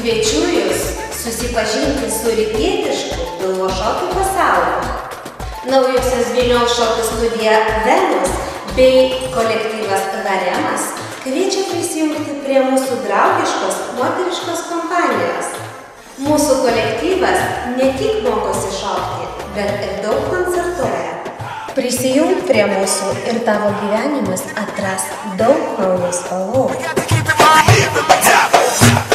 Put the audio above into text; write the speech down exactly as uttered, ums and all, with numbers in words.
Kviečiu Jūs susipažinti su rytietišku pilvo šokių pasauliu. Naujosios Vilniaus šokių studija Venus bei kolektyvas Haremas kviečia prisijungti prie mūsų draugiškos moteriškos kompanijos. Mūsų kolektyvas ne tik mokosi šokti, bet ir daug koncertuoja. Prisijunk prie mūsų ir tavo gyvenimas atras daug naujų spalvų.